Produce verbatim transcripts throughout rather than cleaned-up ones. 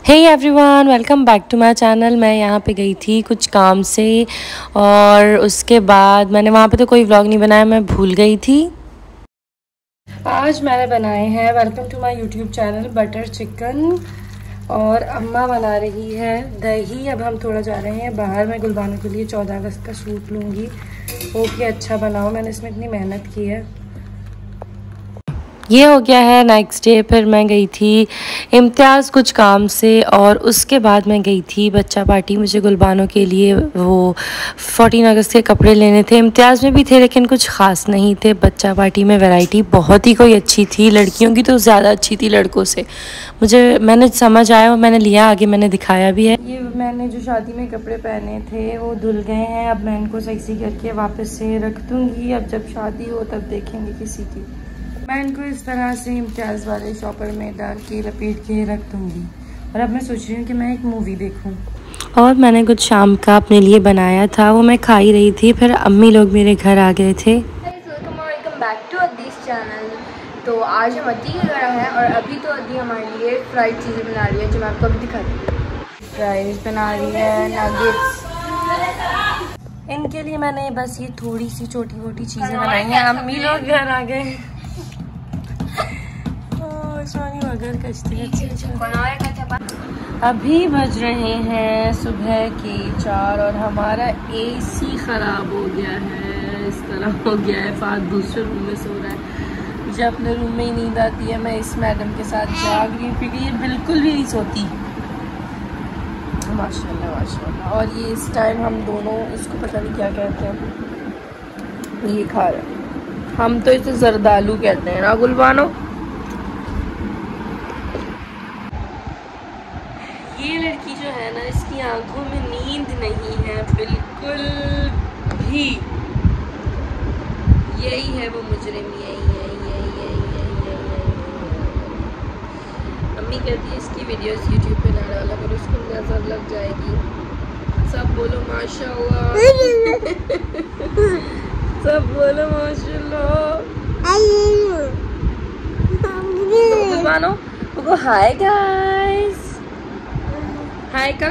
Hey everyone, welcome back to my channel. मैं यहाँ पे गई थी कुछ काम से और उसके बाद मैंने वहाँ पे तो कोई व्लॉग नहीं बनाया, मैं भूल गई थी। आज मैंने बनाए हैं, welcome to my YouTube channel, butter chicken और अम्मा बना रही है दही। अब हम थोड़ा जा रहे हैं बाहर। मैं गुलबानों के लिए चौदह अगस्त का सूट लूँगी, वो भी अच्छा बनाओ, मैंने इसमें इतनी मेहनत की है। ये हो गया है नेक्स्ट डे। फिर मैं गई थी इम्तियाज़ कुछ काम से और उसके बाद मैं गई थी बच्चा पार्टी। मुझे गुलबानों के लिए वो चौदह अगस्त के कपड़े लेने थे। इम्तियाज़ में भी थे लेकिन कुछ ख़ास नहीं थे। बच्चा पार्टी में वैरायटी बहुत ही कोई अच्छी थी, लड़कियों की तो ज़्यादा अच्छी थी लड़कों से। मुझे मैंने समझ आया और मैंने लिया, आगे मैंने दिखाया भी है। ये मैंने जो शादी में कपड़े पहने थे वो धुल गए हैं। अब मैं इनको सही करके वापस से रख दूँगी। अब जब शादी हो तब देखेंगे किसी की। मैं इनको इस तरह से इम्तियाज़ वाले शॉपर में डाल के लपेट के रख दूँगी। और अब मैं सोच रही हूँ कि मैं एक मूवी देखूँ। और मैंने कुछ शाम का अपने लिए बनाया था, वो मैं खा ही रही थी। फिर अम्मी लोग मेरे घर आ गए थे। वेलकम बैक टू अदीस चैनल। तो आज हम अद्दी के घर आए हैं और अभी तो अद्दी हमारे लिए फ्राइड चीज़ें बना रही है, जो मैं आपको अभी दिखाती हूँ। फ्राइज बना रही है, नगेट्स। इनके लिए मैंने बस ये थोड़ी सी छोटी मोटी चीज़ें बनाई हैं। अम्मी लोग घर आ गए। अभी बज रहे हैं सुबह के चार और हमारा एसी ख़राब हो गया है। इस तरह हो गया है, फाद दूसरे रूम में सो रहा है। मुझे अपने रूम में ही नींद आती है। मैं इस मैडम के साथ जाग रही हूँ क्योंकि ये बिल्कुल भी नहीं सोती। माशाल्लाह माशाल्लाह। और ये इस टाइम हम दोनों, इसको पता नहीं क्या कहते हैं, ये खा रहे हैं। हम तो इसे जरदालू कहते हैं ना गुलबानो। ये लड़की जो है ना, इसकी आंखों में नींद नहीं है बिल्कुल भी। यही है वो मुजरिम, यही है यही है यही है यही। अम्मी कहती है इसकी वीडियोस यूट्यूब पे ना डाला करो, उसको नजर लग जाएगी। सब बोलो माशाल्लाह। सब बोलो माशाल्लाह। गुलबानो वो हाय गाइस, हाय का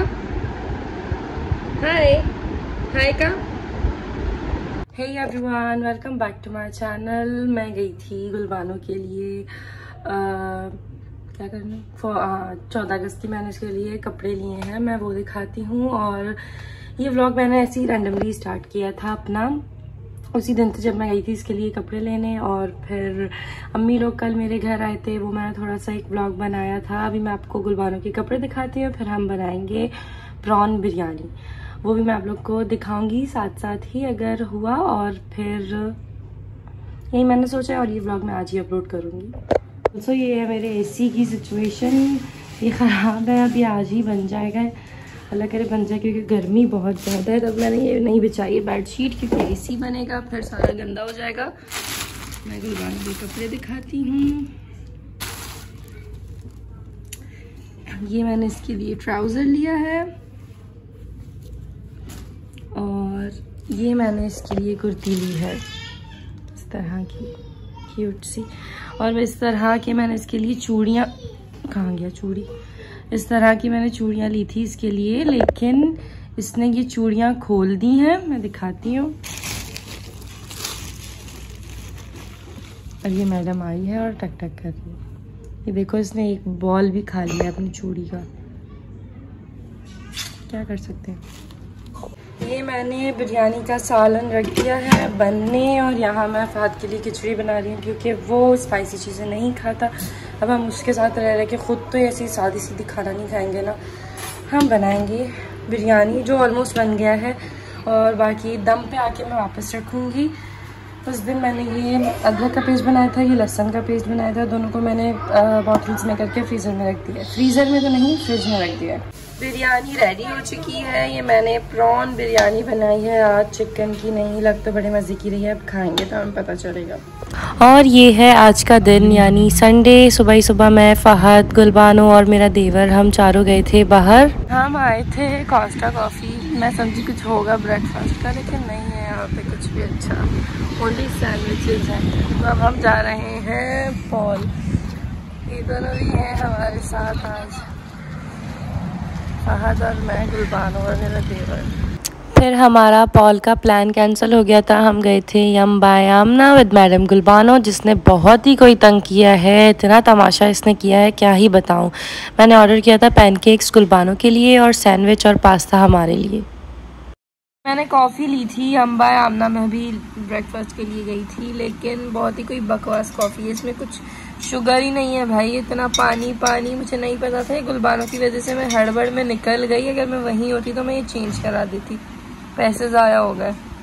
हाय हाय का hey everyone, welcome back to my channel. मैं गई थी गुलबानों के लिए आ, क्या करना चौदह अगस्त की मैंने उसके लिए कपड़े लिए हैं, मैं वो दिखाती हूँ। और ये व्लॉग मैंने ऐसे ही रैंडमली स्टार्ट किया था अपना, उसी दिन से जब मैं गई थी इसके लिए कपड़े लेने। और फिर अम्मी लोग कल मेरे घर आए थे, वो मैंने थोड़ा सा एक व्लॉग बनाया था। अभी मैं आपको गुलबानों के कपड़े दिखाती हूँ, फिर हम बनाएंगे प्रॉन बिरयानी, वो भी मैं आप लोग को दिखाऊंगी साथ साथ ही अगर हुआ। और फिर यही मैंने सोचा और ये व्लॉग मैं आज ही अपलोड करूँगी। सो ये है मेरे एसी की सिचुएशन, ये ख़राब है, अभी आज ही बन जाएगा, अल्लाह करे बन जाए, क्योंकि गर्मी बहुत ज़्यादा है। तब मैंने ये नहीं बिछाई है बेडशीट, क्योंकि एसी बनेगा फिर सारा गंदा हो जाएगा। मैं गुलबान के कपड़े दिखाती हूँ। ये मैंने इसके लिए ट्राउज़र लिया है और ये मैंने इसके लिए कुर्ती ली है इस तरह की क्यूट सी। और इस तरह के मैंने इसके लिए चूड़ियाँ, कहाँ गया चूड़ी, इस तरह की मैंने चूड़ियाँ ली थी इसके लिए, लेकिन इसने ये चूड़ियाँ खोल दी हैं। मैं दिखाती हूँ। और ये मैडम आई है और टक टक कर रही है। ये देखो, इसने एक बॉल भी खा लिया अपनी चूड़ी का, क्या कर सकते हैं। ये मैंने बिरयानी का सालन रख दिया है बनने और यहाँ मैं फ़हद के लिए खिचड़ी बना रही हूँ क्योंकि वो स्पाइसी चीज़ें नहीं खाता। अब हम उसके साथ रह रहे कि ख़ुद तो ऐसी सादी सीधी खाना नहीं खाएंगे ना, हम बनाएंगे बिरयानी जो ऑलमोस्ट बन गया है। और बाकी दम पे आके मैं वापस रखूँगी। उस दिन मैंने ये अदरक का पेस्ट बनाया था, ये लहसुन का पेस्ट बनाया था, दोनों को मैंने बॉटल्स में करके फ्रीज़र में रख दिया। फ्रीज़र में तो नहीं, फ्रिज में रख दिया। बिरयानी रेडी हो चुकी है। ये मैंने प्रॉन बिरयानी बनाई है आज, चिकन की नहीं। लग तो बड़े मज़े की रही है, अब खाएंगे तो हमें पता चलेगा। और ये है आज का दिन, यानी संडे। सुबह ही सुबह मैं, फ़हद, गुलबानो और मेरा देवर, हम चारों गए थे बाहर। हम आए थे कोस्टा कॉफ़ी। मैं समझी कुछ होगा ब्रेकफास्ट का, लेकिन नहीं है यहाँ पे कुछ भी अच्छा, ओनली सैंडविचेज़ हैं। तो अब हम जा रहे हैं पॉल। ये दोनों भी हैं हमारे साथ आज। फहद और मैं, गुलबानो और मेरा देवर। फिर हमारा पॉल का प्लान कैंसिल हो गया था। हम गए थे yum by Amna with madam Gulbano, जिसने बहुत ही कोई तंग किया है, इतना तमाशा इसने किया है क्या ही बताऊं। मैंने ऑर्डर किया था पैनकेक्स गुलबानो के लिए और सैंडविच और पास्ता हमारे लिए। मैंने कॉफ़ी ली थी अम्बा आमना में भी ब्रेकफास्ट के लिए गई थी, लेकिन बहुत ही कोई बकवास कॉफ़ी है, इसमें कुछ शुगर ही नहीं है भाई, इतना पानी पानी। मुझे नहीं पता था, गुलबानो की वजह से मैं हड़बड़ में निकल गई। अगर मैं वहीं होती तो मैं ये चेंज करा देती, पैसे ज़ाया हो गए।